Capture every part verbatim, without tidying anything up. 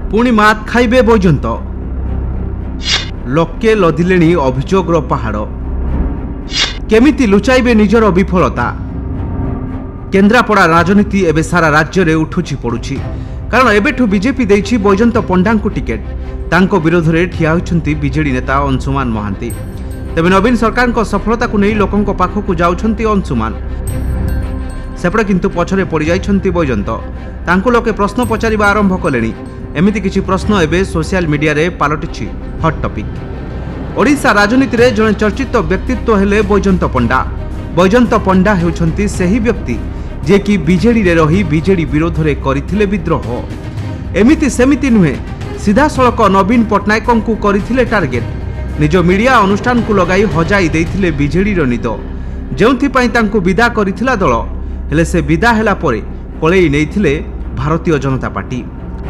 पुणी मात खाइबे बैजयंत लोके लदिले अभियोगर पहाड़ केमिति लुचाइबे निजर विफलता। केन्द्रापड़ा राजनीति एवं सारा राज्य में उठुची पड़ुची कारण एबेठु बीजेपी देइछि बैजयंत पंडा को टिकेट। तांको विरोध में ठिया होइछन्ति बीजेडी नेता अंशुमान महांती। तेबे नवीन सरकार को सफलता को नहीं लोकों पाखक जाउछन्ति अंशुमान सेपटे किंतु पछरे पड़ जाइछन्ति बैजयंत। तांको लोके प्रश्न पचारिबा आरंभ कलेनी। एमिति किछि प्रश्न एबे सोशल मीडिया रे पलटिछि हॉट टॉपिक। ओडिशा राजनीति रे जने चर्चित व्यक्तित्व हेले बैजयंत पंडा। बैजयंत पंडा हेउछन्ति सेही व्यक्ति जे कि बीजेडी रे रही बीजेडी विरोध रे करिथिले विद्रोह। एमिति सेमिति नुहे सीधा सड़क नवीन पट्टनायक को करिथिले टार्गेट। निज मीडिया अनुष्ठान को लगाई हजाई देइथिले बीजेडी रो निद जेउथि तांको विदा करिथिला दल हेले से विदा हेला परे पळेई नेइथिले भारतीय जनता पार्टी।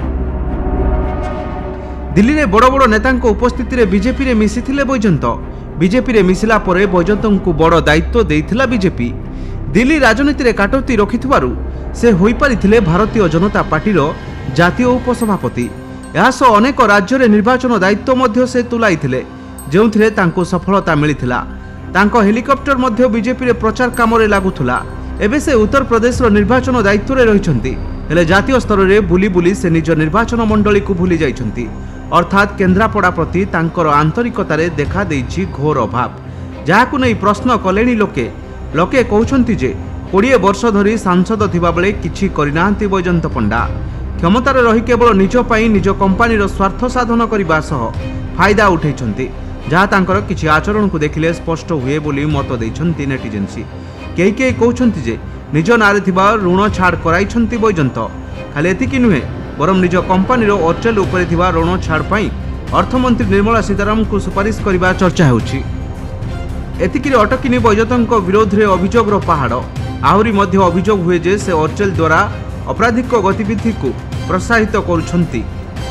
दिल्ली रे बड़ बड़ नेता उपस्थिति रे बीजेपी रे मिसिथिले बैजयंत। बीजेपी रे मिसिला परे बैजयंत को बड़ दायित्व देइथिला बीजेपी। दिल्ली राजनीति रे काटती रखिथिबारु से होई पारिथिले भारतीय जनता पार्टी रो जातीय उपसभापति। यासो अनेक राज्य रे निर्वाचन दायित्व मध्य से तुलाइथिले जेउथिरे तांको सफलता मिलिथिला। तांको हेलिकॉप्टर मध्य बीजेपी रे प्रचार काम रे लागुथुला। एबे से उत्तर प्रदेश रो निर्वाचन दायित्व रे रहिछन्ति हेले जातीय स्तर रे बुली बुली से निज निर्वाचन मंडली को भूली जाइछन्ति। अर्थात केन्द्रापड़ा प्रति तांकर आंतरिकतारे देखा देइछि घोर अभाव जहाकु नै प्रश्न कलेनी लोके। लोके कहउछन्ति जे बीस वर्ष धरी सांसद थिबा बेले किछि करिनांति बैजयंत पंडा। क्षमतार रही केवल निज पई निज कंपनीर स्वार्थ साधन करबा सह फायदा उठैछन्ति जहा तांकर किछि आचरण को देखिले स्पष्ट हुए बोली मत दैछन्ति नेटिजेन्सी। केही केही कहउछन्ति जे निज नारे थिबा ऋण छाड़ कराइछन्ति बैजयंत। खाली एतिकी नुहे बरम निज कंपनीर अर्चेल उपरे थिबा ऋण छाड़ पई अर्थमंत्री निर्मला सीतारामन को सुपारिश करबा चर्चा हेउछि। एतिकी अटकिनी बैजयंत विरोध में अभियोगर पहाड़। आहुरी मध्य अभियोग हुए जे से अर्चेल द्वारा आपराधिक गतिविधि को प्रोत्साहित करुछन्ति।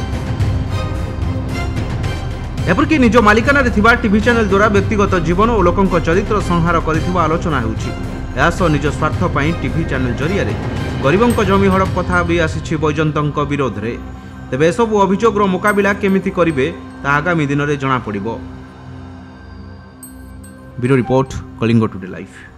एपरकि निज मालिकाना रे थिबा टीवी चैनल द्वारा व्यक्तिगत जीवन और लोकंक चरित्र संहार करिथिबा आलोचना हेउछि। यासो निज स्वार्थ पई टीवी चैनल जरिया रे गरीबंक जमी हड़प कथा भी आसीछि बैजयंतंक विरोध रे। तेबे सब अभियोगर मुकाबिला केमिति करिवे ता आगामी दिन रे जणा पड़िबो। Bureau report Kalinga today live.